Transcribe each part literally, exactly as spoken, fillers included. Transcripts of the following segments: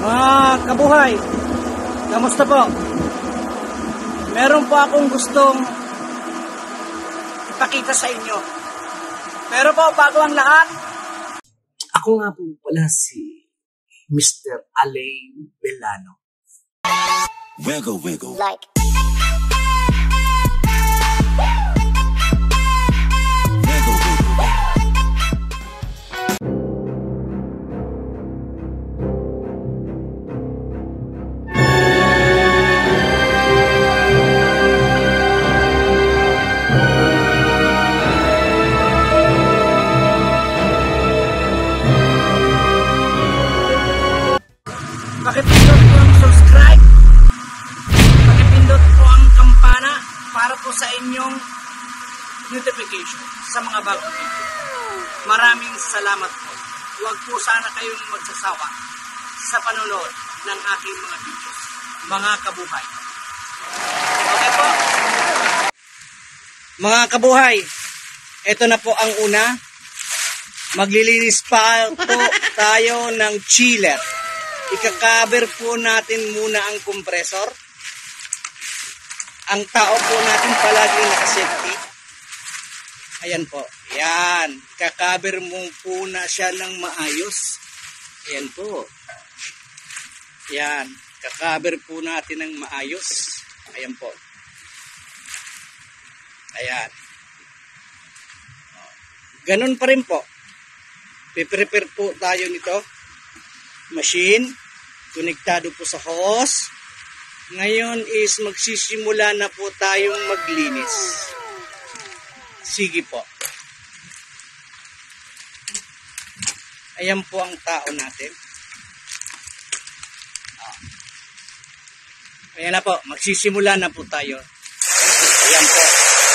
Mga kabuhay, kamusta po? Meron po akong gustong ipakita sa inyo. Pero po, bago ang lahat, ako nga po pala si Mister Alain Belano. Wiggle, wiggle. Like. Wiggle, wiggle. pakipindot po ang subscribe, pakipindot po ang kampana para po sa inyong notification sa mga bagong video. Maraming salamat po. Huwag po sana kayong magsasawa sa panonood ng aking mga videos, mga kabuhay. Okay po? Mga kabuhay, ito na po ang una. Maglilinis pa po tayo ng chiller. Ika-cover po natin muna ang compressor. Ang tao po natin palagi naka-safety. Ayan po. Ayan. Ika-cover mo po na siya ng maayos. Ayan po. Ayan. Ika-cover po natin ng maayos. Ayan po. Ayan. Ganun pa rin po. Piprepare po tayo nito. Machine, konektado po sa hose. Ngayon is magsisimula na po tayong maglinis. Sige po. Ayan po ang tao natin. Ayan na po, magsisimula na po tayo. Ayan po.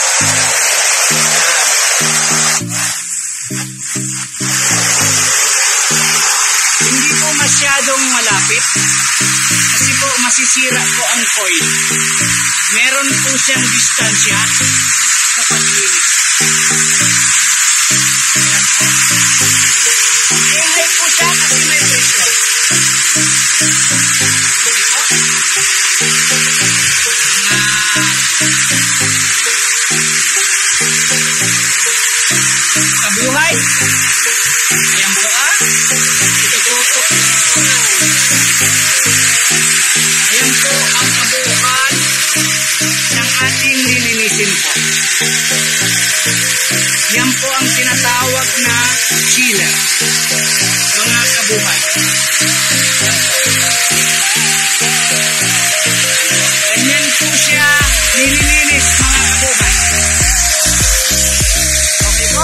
Hindi po masyadong malapit kasi po masisira po ang coil. Meron po siyang distansya sa paglinis. Iingay po siya kasi may pressure. Kabuhay. Ayan po ah. Itututok. Ayan po ang kabuuan ng ating lilinisin po. Yan po ang tinatawag na chiller. Mga kabuhay. Ganyan po siya nililinis mga kabuhay. Okay po?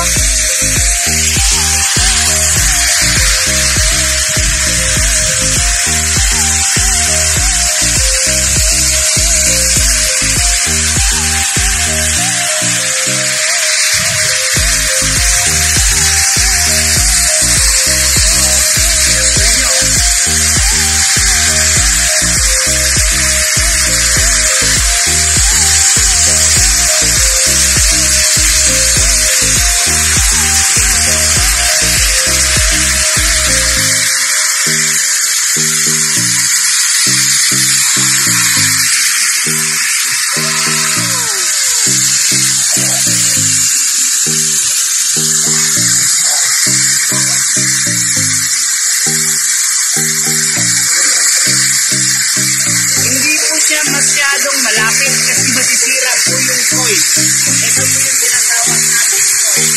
Masyadong malapit kasi masisira po yung coil. Ito po yung tinatawag natin coil.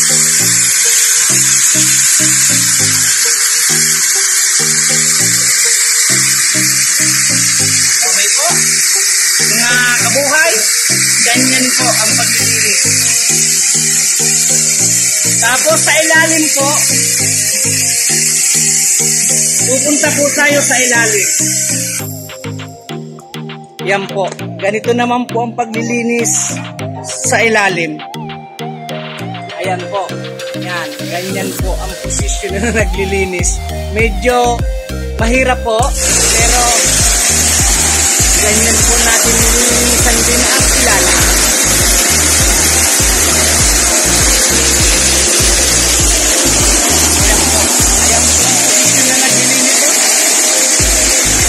Okay po? Mga kabuhay, ganyan po ang paglilinis. Tapos sa ilalim po, pupunta po tayo sa ilalim. Yan po. Ganito naman po ang paglilinis sa ilalim. Ayan po. Yan. Ganyan po ang posisyon na naglilinis. Medyo mahirap po. Pero ganyan po natin nililinisan din ang ilalim. Ayan po. Ayan po ang posisyon na naglilinis.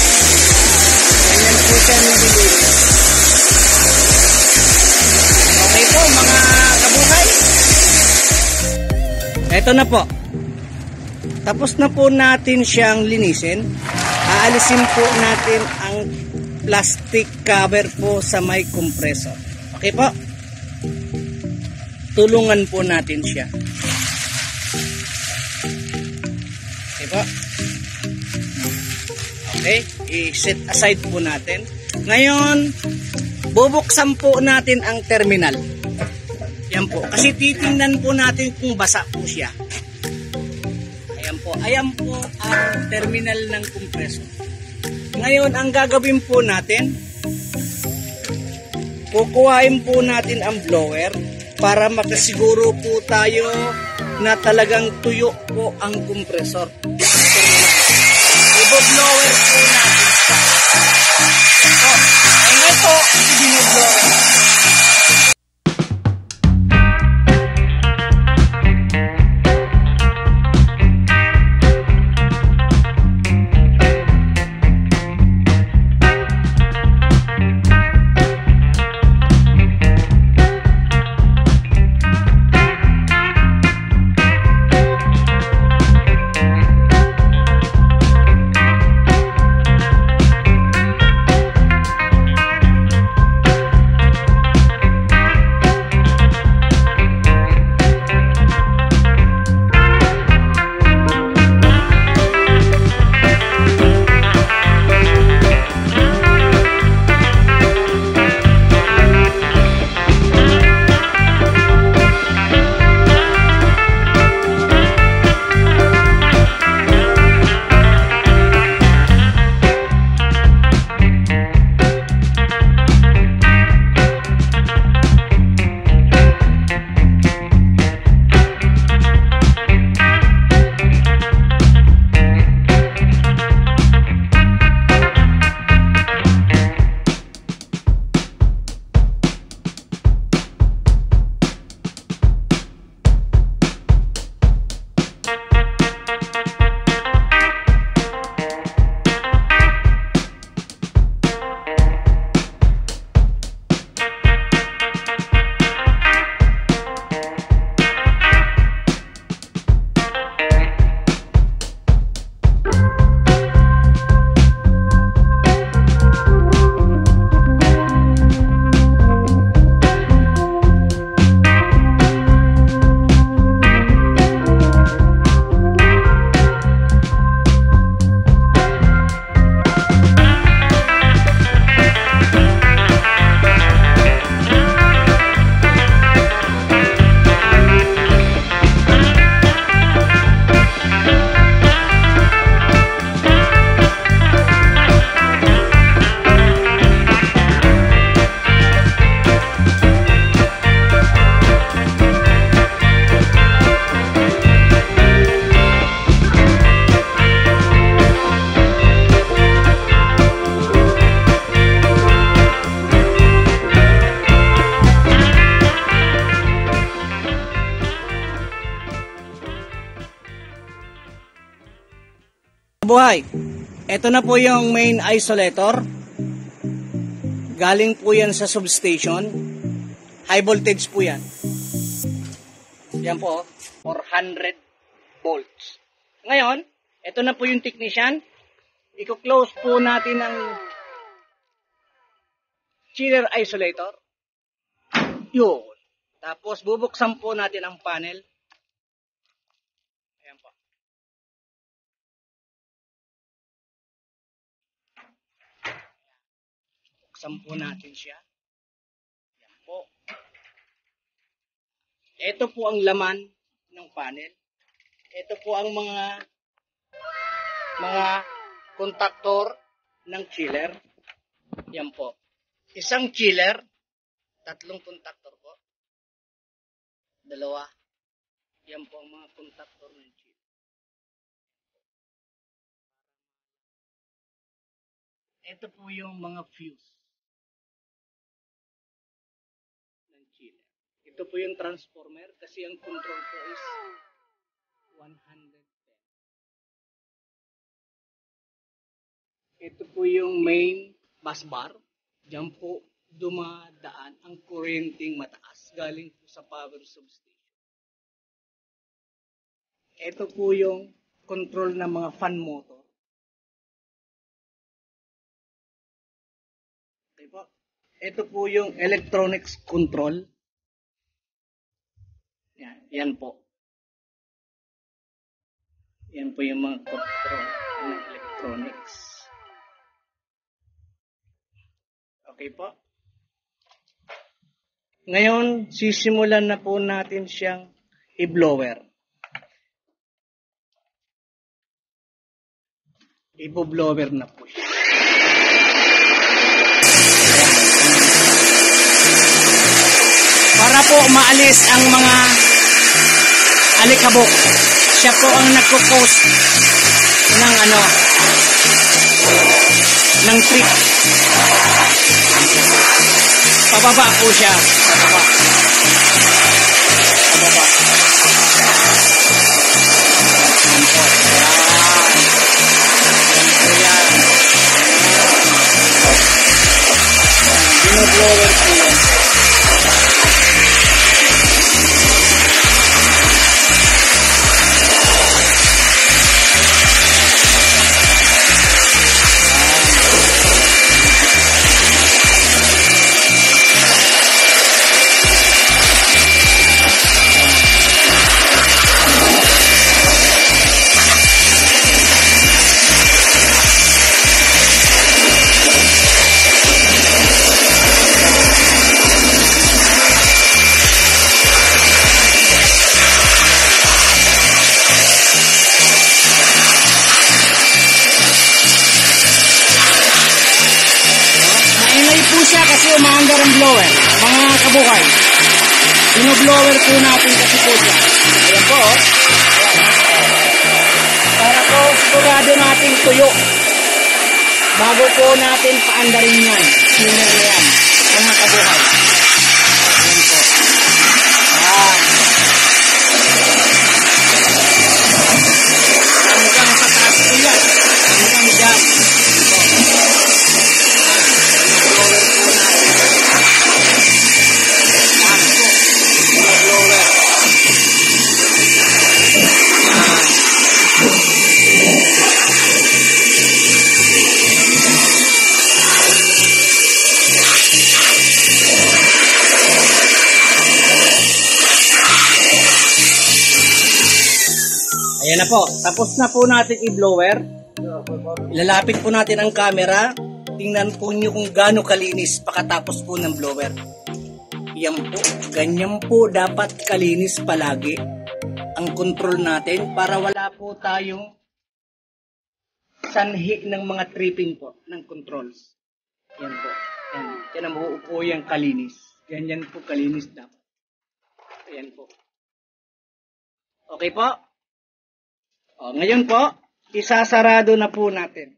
Eto na po. Tapos na po natin siyang linisin. Aalisin po natin ang plastic cover po sa may compressor. Okay po? Tulungan po natin siya. Okay po? Okay, i-set aside po natin. Ngayon, bubuksan po natin ang terminal. Yan po. Kasi titingnan po natin kung basa po siya. Ayan po. Ayan po ang terminal ng compressor. Ngayon, ang gagawin po natin, kukuhain po natin ang blower para makasiguro po tayo na talagang tuyo po ang compressor. I-blower po natin. So, ngayon po, i-blower. Buhay. Ito na po yung main isolator. Galing po yan sa substation. High voltage po yan. Yan po, four hundred volts. Ngayon, ito na po yung technician. I-close po natin ang chiller isolator. Yun. Tapos bubuksan po natin ang panel. Ayan po. Buksan po natin siya. Ayan po. Ito po ang laman ng panel. Ito po ang mga mga kontaktor ng chiller. Yan po. Isang chiller, tatlong kontaktor po. Dalawa. Yan po ang mga kontaktor ng chiller. Ito po yung mga fuse ng chiller. Ito po yung transformer kasi ang control po is one hundred ten. Ito po yung main bus bar. Diyan po dumadaan ang kuryenteng mataas galing po sa power substation. ito po yung control ng mga fan motor. Okay po. Ito po yung electronics control. Yan, yan po. Yan po yung mga control ng electronics. Okay po. Ngayon, sisimulan na po natin siyang i-blower. I-blower na po siya. Para po maalis ang mga alikabok. Siya po ang nagko-cause ng ano, ng trip. Pababa po siya. Pababa. Pababa. Yan po. Yan. Yan po yan. Binoblower po yan. Umaandar ang blower, mga kabukay. Binoblower po natin kasi po siya. Ayan po. Ayan. Para po sigurado natin tuyo. Bago po natin paandarin yan. Sino yan? Mga kabukay. Ayan po. Ayan. Hanggang sa taas po yan. Hanggang dyan. Ayan na po. Tapos na po natin i-blower. Ilalapit po natin ang camera. Tingnan po nyo kung gaano kalinis pagkatapos po ng blower. Yan po. Ganyan po dapat kalinis palagi ang control natin para wala po tayong sanhi ng mga tripping po ng controls. Yan po. Yan. Yan ang buo po yung kalinis. Ganyan po kalinis dapat. Ayan po. Okay po? O, ngayon po, isasarado na po natin.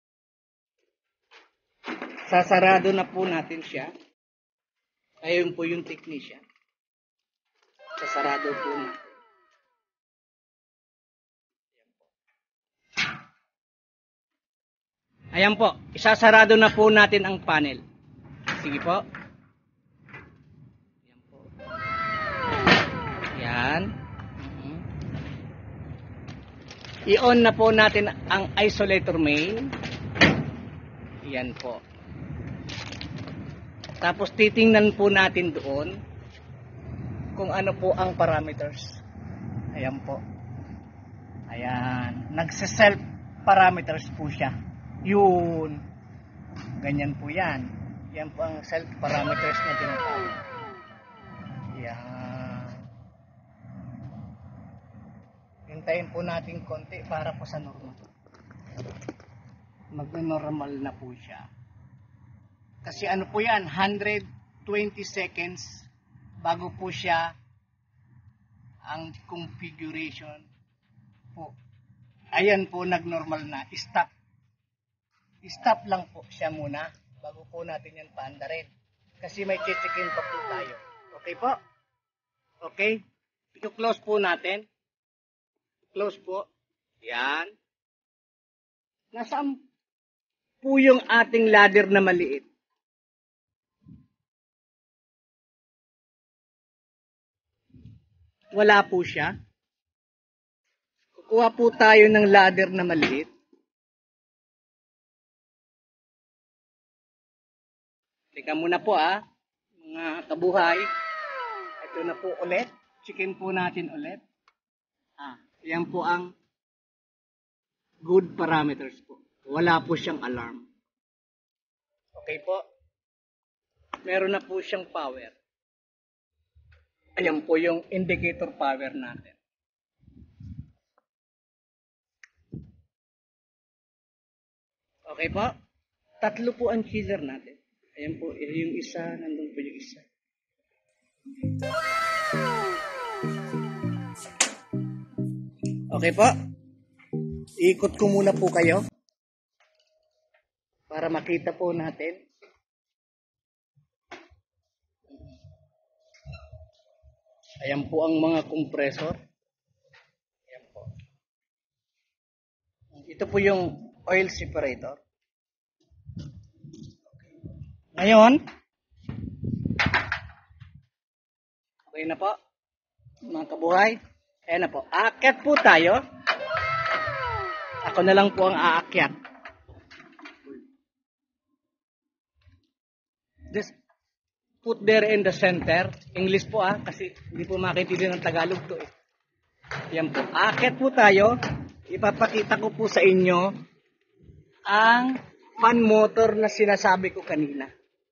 Sasarado na po natin siya. Ayun po yung technician. Sasarado po natin. Ayan po, isasarado na po natin ang panel. Sige po. Ayan po. Yan. I-on na po natin ang isolator main. Yan po. Tapos titingnan po natin doon kung ano po ang parameters. Ayan po. Ayan. Nagse-self parameters po siya. Yun. Ganyan po yan. Yan po ang self parameters na tinatawag. Yan. Hintayin po natin konti para po sa normal. Mag-normal na po siya. Kasi ano po yan, one hundred twenty seconds bago po siya ang configuration po. Ayan po, nag-normal na. Stop. Stop lang po siya muna bago po natin yan paandarin. Kasi may check-in pa po tayo. Okay po? Okay? I-close po natin. Close po. Yan. Nasaan po yung ating ladder na maliit? Wala po siya. kuha po tayo ng ladder na maliit. Teka muna po ah, mga kabuhay. Ito na po ulit. Chicken po natin ulit. Ah, yan po ang good parameters po. Wala po siyang alarm. Okay po. Meron na po siyang power. Ayan po yung indicator power natin. Okay po. Tatlo po ang chiller natin. Ayan po, yung isa, nandun po yung isa. Okay po. Ikot ko muna po kayo para makita po natin. Ayan po ang mga compressor. Ayan po. Ito po yung oil separator. Ngayon, okay na po, mga kabuhay. Ayan na po. Aakyat po tayo. Ako na lang po ang aakyat. Just put there in the center. English po ah, kasi hindi po makintindihan ng Tagalog to eh. Ayan po. Aakyat po tayo. Ipapakita ko po sa inyo ang fan motor na sinasabi ko kanina.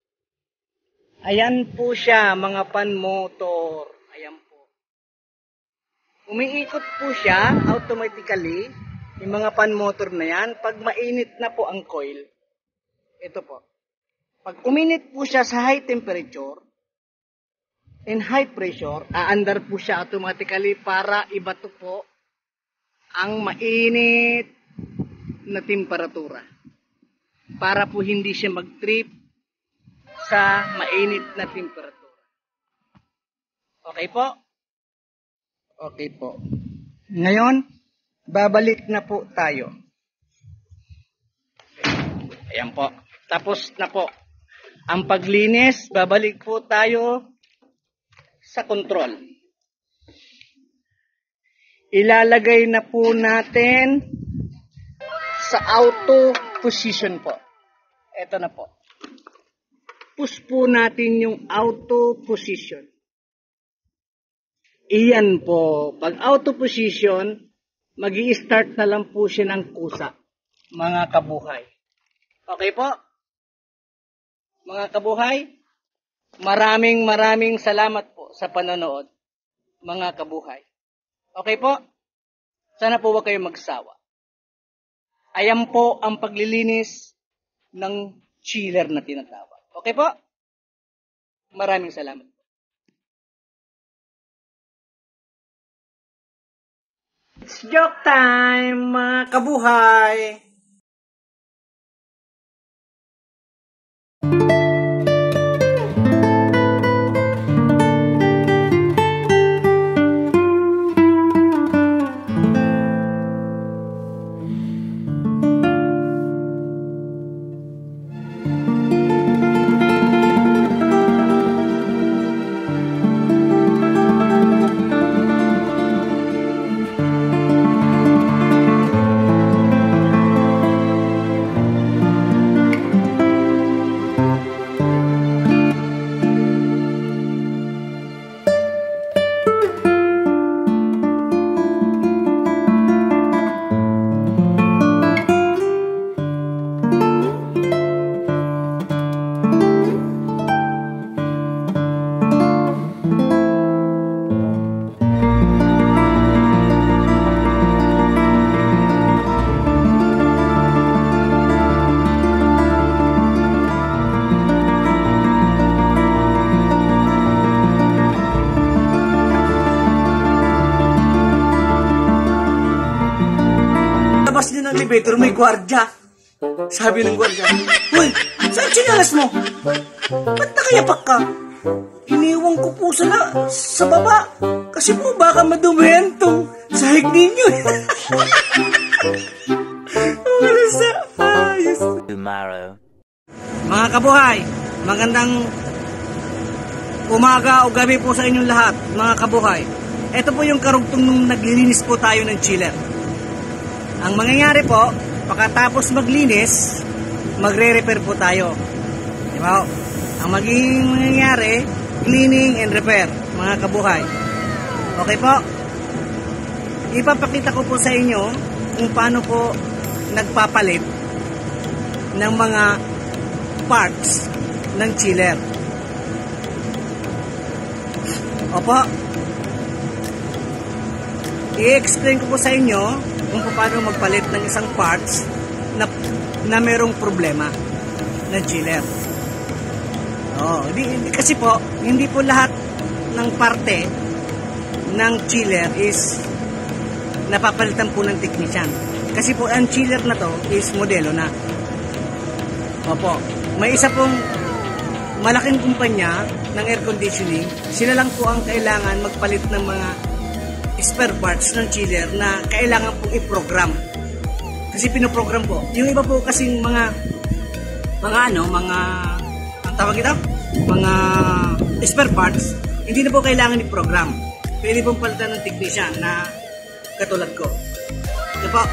Ayan po siya, mga fan motor. Ayan po. Umiikot po siya automatically. Yung mga fan motor na yan, pag mainit na po ang coil, ito po. Pag uminit po siya sa high temperature, and high pressure, aandar po siya automatically para ibato po ang mainit na temperatura. Para po hindi siya mag-trip sa mainit na temperatura. Okay po? Okay po. Ngayon, babalik na po tayo. Ayan po. Tapos na po. Ang paglinis, babalik po tayo sa control. Ilalagay na po natin sa auto position po. Ito na po. Push po natin yung auto position. Iyan po. Pag auto position, magi-start na lang po siya ng kusa, mga kabuhay. Okay po? Mga kabuhay, maraming maraming salamat po sa panonood, mga kabuhay. Okay po? Sana po huwag kayong magsawa. Ayan po ang paglilinis ng chiller na tinatawag. Okay po? Maraming salamat. It's joke time, mga kabuhay! Elevator, may gwardya. Sabi ng gwardya, "Hoy, saan sinalas mo? Ba't nakayapak ka?" "Iniwan ko po sa, na, sa baba. Kasi po baka madumihan tong sahig ninyo." Wala sa ayos. Tomorrow. Mga kabuhay, magandang umaga o gabi po sa inyong lahat, mga kabuhay. Ito po yung karugtong nung naglilinis po tayo ng chiller. Ang mangyayari po, pagkatapos maglinis, magre-repair po tayo. Di ba? Ang magiging mangyayari, cleaning and repair, mga kabuhay. Okay po? Ipapakita ko po sa inyo kung paano po nagpapalit ng mga parts ng chiller. Opo. I-explain ko po sa inyo kung paano magpalit ng isang parts na, na merong problema ng chiller. Oh, di, di, kasi po, hindi po lahat ng parte ng chiller is napapalitan po ng technician. Kasi po, ang chiller na to is modelo na. Opo. May isa pong malaking kumpanya ng air conditioning, sila lang po ang kailangan magpalit ng mga spare parts ng chiller na kailangan pong i-program. Kasi pinoprogram po. Yung iba po kasing mga mga ano, mga ang tawag ito? Mga spare parts, hindi na po kailangan i-program. Pwede pong palitan ng technician na katulad ko. Ito po.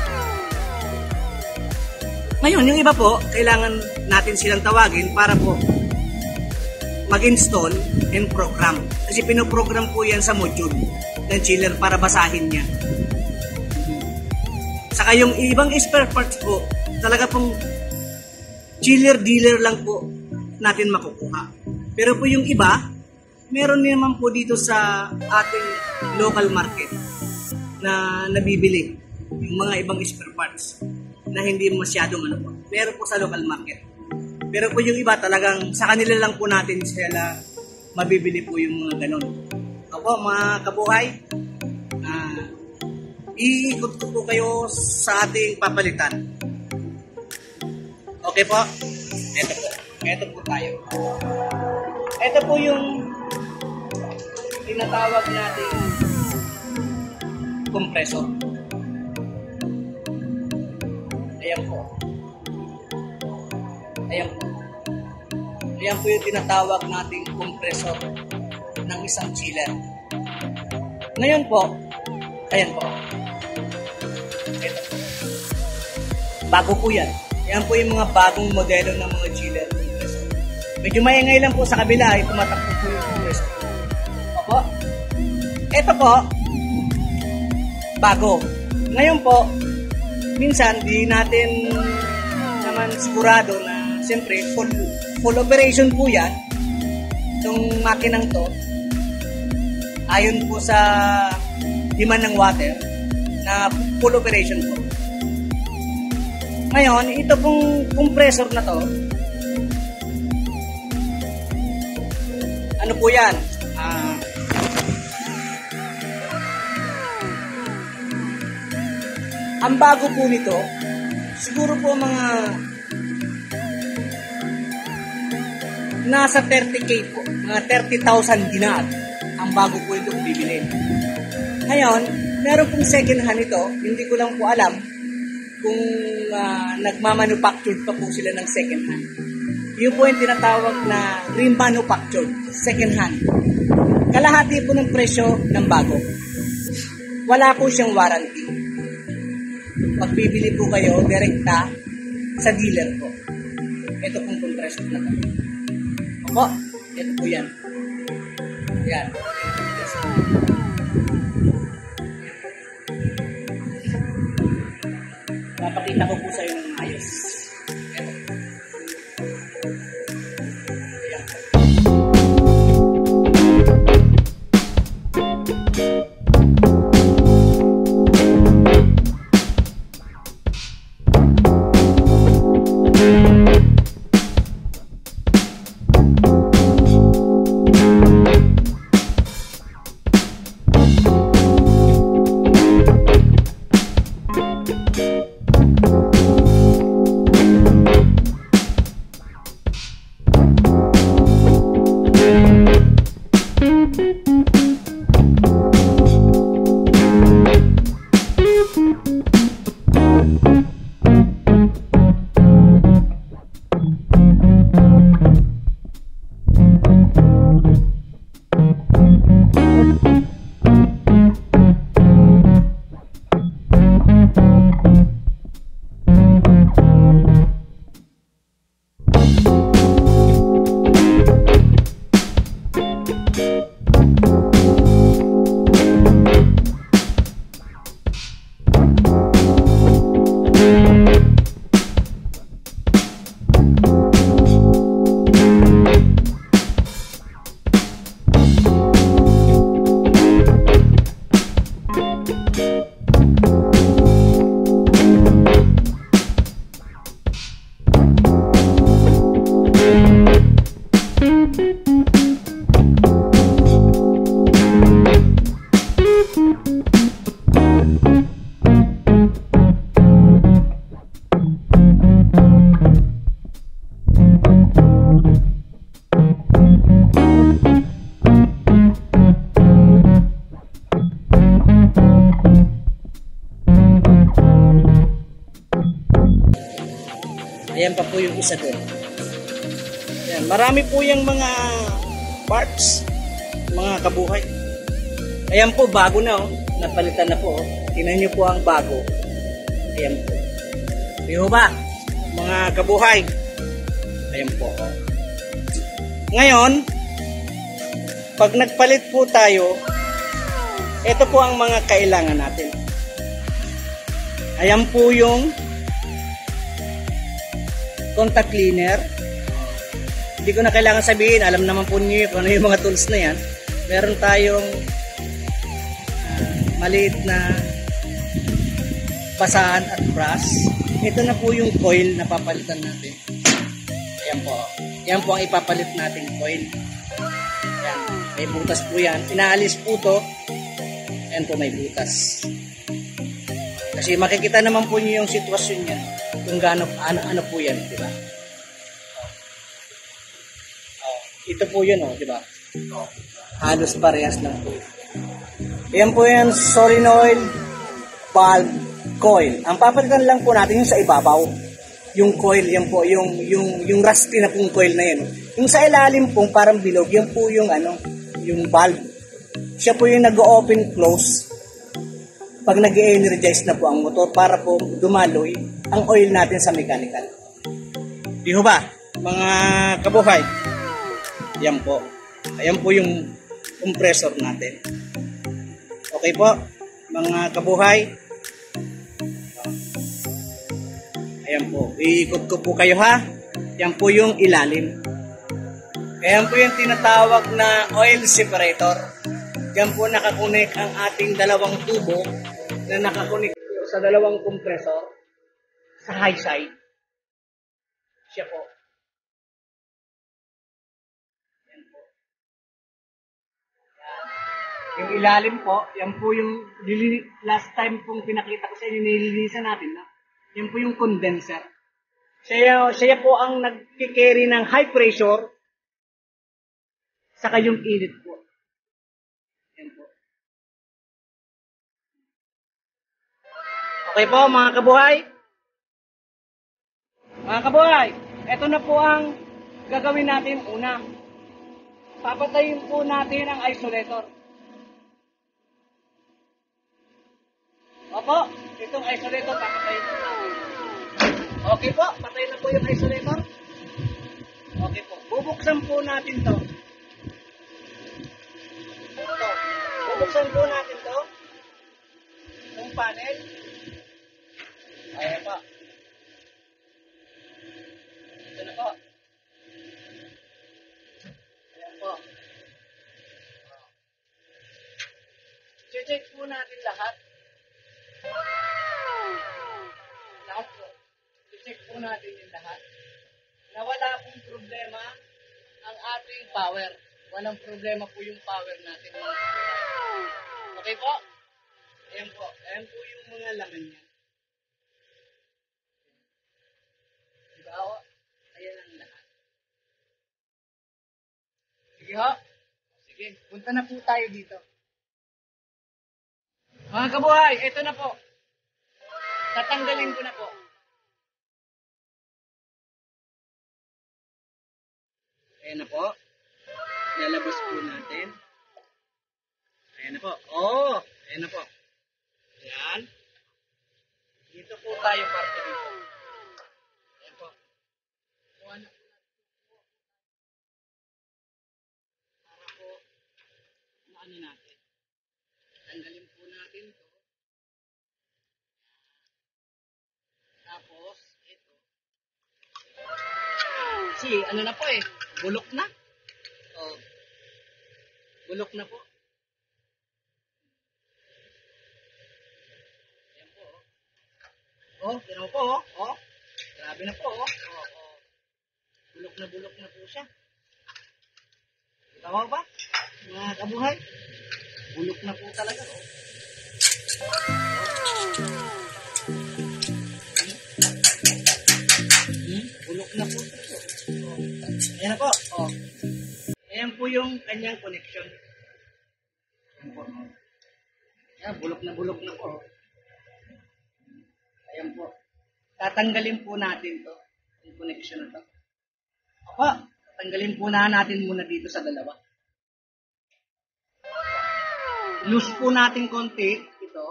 Ngayon, yung iba po, kailangan natin silang tawagin para po mag-install and program. Kasi pinoprogram po yan sa module ng chiller para basahin niya. Saka yung ibang spare parts po, talaga pong chiller dealer lang po natin makukuha. Pero po yung iba, meron naman po dito sa ating local market na nabibili yung mga ibang spare parts na hindi masyadong ano po. Pero po sa local market. Pero po yung iba talagang sa kanila lang po natin sila mabibili po yung mga ganon. Opo mga kabuhay, uh, iikot ko po kayo sa ating papalitan. Okay po? Ito po. Ito po tayo. Ito po yung tinatawag nating compressor. Ayan po. Ayan po. Ayan po yung tinatawag nating compressor ng isang chiller. Ngayon po, ayan po. Ito po. Bago po yan. Ayan po yung mga bagong modelo ng mga chiller compressor. Medyo maingay lang po sa kabila ay tumatakbo po yung compressor. Opo. Ito po, bago. Ngayon po, minsan di natin naman sigurado na siyempre full, full operation po yan itong makinang to ayon po sa demand ng water na full operation po. Ngayon, ito pong compressor na to, ano po yan? Ah, ang bago po nito, siguro po mga nasa thirty K po, mga thirty thousand dinar ang bago po ito bibilin. Ngayon, meron pong second hand ito, hindi ko lang po alam kung uh, nagmamanufactured pa po sila ng second hand. Yun po yung tinatawag na remanufactured, second hand. Kalahati po ng presyo ng bago. Wala po siyang warranty. Pag bibili po kayo, direkta sa dealer po. Ito pong compressor na to. Opo, ito po yan. Yan. Papakita ko po sa iyo ng ayos. Ito. Yan. Ayan pa po yung isa doon. Ayan, marami po yung mga parts, mga kabuhay. Ayan po, bago na oh. Napalitan na po oh. Tingnan nyo po ang bago. Ayan po. Di ba? Mga kabuhay. Ayan po oh. Ngayon, pag nagpalit po tayo, ito po ang mga kailangan natin. Ayan po yung contact cleaner. Hindi ko na kailangan sabihin, alam naman po niyo kung ano yung mga tools na yan. Meron tayong uh, maliit na basahan at brush. Ito na po yung coil na papalitan natin. Ayan po. Yan po ang ipapalit nating coil. Ayan. May butas po yan. Inaalis po to. Ayan po, may butas. Kasi makikita naman po niyo yung sitwasyon niya. Kung gaano, ano, ano po yan, di ba? Oh, ito po yun, oh, di ba? Oh, halos parehas lang po. Yan po yan, solenoid valve coil. Ang papalitan lang po natin yung sa ibabaw. Yung coil, yan po, yung, yung, yung rusty na pong coil na yan. Yung sa ilalim pong parang bilog, yan po yung, ano, yung valve. Siya po yung nag-open close pag nag-energize na po ang motor para po dumaloy ang oil natin sa mechanical. Di ho ba, mga kabuhay? Yan po. Ayan po yung compressor natin. Okay po, mga kabuhay? Ayan po. Iikot ko po kayo ha. Yan po yung ilalim. Ayan po yung tinatawag na oil separator. Yan po nakakunik ang ating dalawang tubo na nakakunik sa dalawang compressor sa high side. Siya po. Yan po. Yan. Yung ilalim po, yan po yung last time pong pinakita ko sa inyo, nililinisan natin na. Yan po yung condenser. Siya, siya po ang nagkikerry ng high pressure saka yung init po. Yan po. Okay po mga kabuhay? Mga kabuhay, ito na po ang gagawin natin una. Papatayin po natin ang isolator. Opo, itong isolator papatayin po natin. Okay po, patay na po yung isolator. Okay po, bubuksan po natin to. Ito, bubuksan po natin to. Itong panel. Ayan po. Ito na po. Ayan po. Check po natin lahat. Lahat po. Check po natin yung lahat. Na wala pong problema ang ating power. Walang problema po yung power natin. Okay po? Ayan po. Ayan po yung mga laman niya. Diba o? Ayan ang lahat. Sige ho. Sige. Punta na po tayo dito. Mga kabuhay, ito na po. Tatanggalin ko na po. Ayan na po. Lalabas po natin. Ayan na po. Oh, ayan na po. Ayan. Dito po tayo parte dito. Ayan po. Kuha na po natin. Para po maano natin. Tanggalin po natin ito. Tapos, ito. Si, ano na po eh. Bulok na. Oh. Bulok na po. Ayan po. Oh, tinaw po oh. Oh. Grabe na po oh. Oh, oh. Bulok na bulok na po siya. Tama ba? Mga kabuhay? Bulok na po talaga. Oh. Hmm? Bulok na po. Oh. Ayan na po. Oh. Ayan po yung kanyang connection. Ayan po. Ayan, bulok na bulok na po. Ayan po. Tatanggalin po natin to. Yung connection na to. Apa, tatanggalin po na natin muna dito sa dalawa. Loose po natin konti. Ito.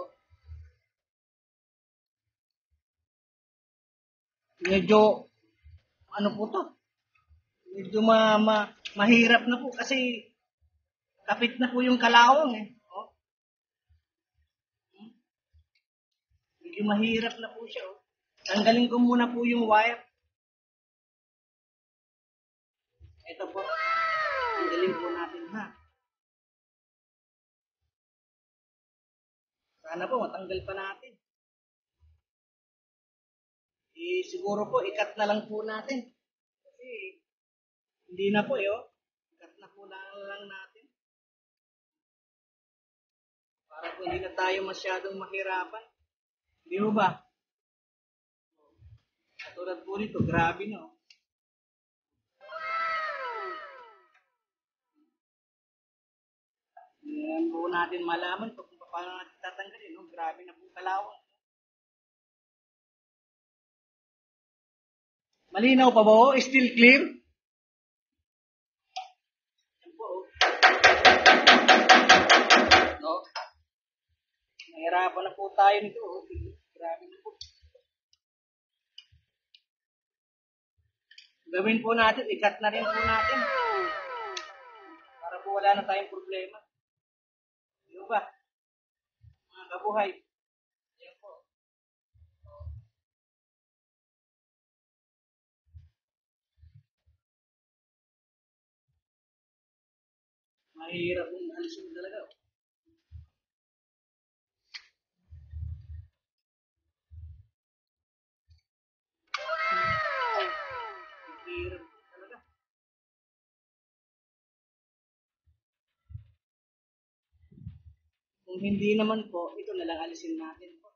Medyo, ano po to? Medyo ma, ma, mahirap na po kasi kapit na po yung kalawang eh. Oh. Hmm? Medyo mahirap na po siya. Oh. Tanggalin ko muna po yung wire. Ito po. Tanggalin po natin ha. Sana po matanggal pa natin. Eh, siguro po ikat na lang po natin. Kasi hindi na po eh, oh. Ikat na po lang, lang natin. Para po hindi na tayo masyadong mahirapan. Hindi mo ba? Katulad po nito, grabe no. Ngayon po natin malaman kung paano natin tatanggalin. No? Grabe na po kalawang. Malinaw pa ba o? Still clear? Yan po o. No? Nahirapan na po tayo nito o. Grabe na po. Gawin po natin, ikat na rin po natin. Para po wala na tayong problema. Ano ba? Mga kabuhay. Ayan po. Mahirap mong alisin talaga. Mahirap talaga. Kung hindi naman po, ito na lang alisin natin po.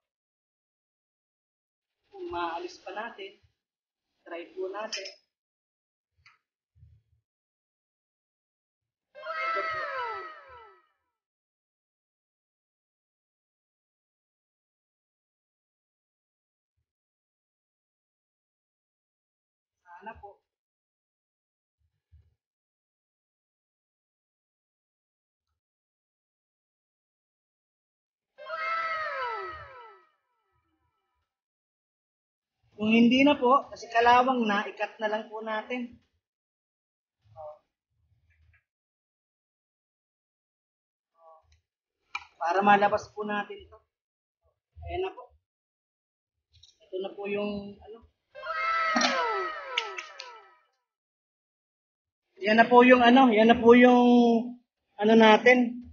Kung maalis pa natin, try po natin. Ito po. Sana po. Kung hindi na po, kasi kalawang na, ikat na lang po natin. Para malabas po natin ito. Ayan na po. Ito na po yung, ano. Yan na po yung, ano, yan na po yung, ano natin.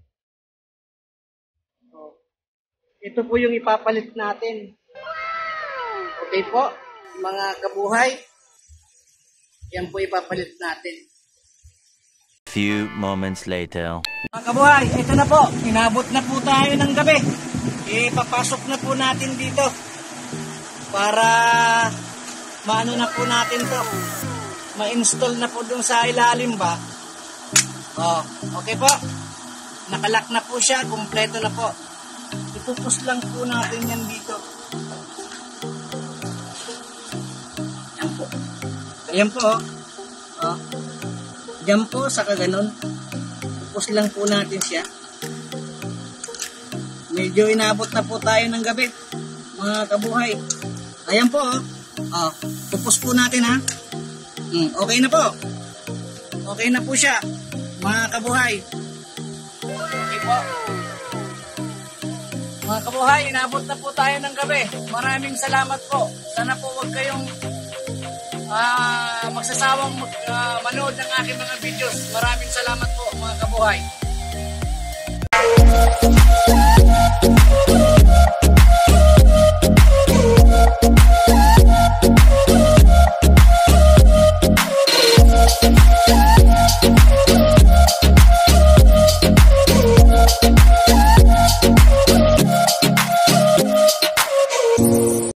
Ito po yung ipapalit natin. Okay po, mga kabuhay. Yan po ipapalit natin. Few moments later. Mga kabuhay, ito na po. Inabot na po tayo ng gabi. Ipapasok na po natin dito. Para maano na po natin to. Ma-install na po dun sa ilalim ba. Oh, okay po. Nakalak na po siya. Kompleto na po. Ipupus lang po natin yan dito. Yan po. Ayan po. Oh. Diyan po sa kaganon. Ipupus lang po natin siya. Medyo inabot na po tayo ng gabi. Mga kabuhay. Ayan po. Oh. Oh. Pupus po natin ha. Hmm, okay na po. Okay na po siya. Mga kabuhay. Okay po. Mga kabuhay, inabot na po tayo ng gabi. Maraming salamat po. Sana po wag kayong uh, magsasawang mag, uh, manood ng aking mga videos. Maraming salamat po mga kabuhay.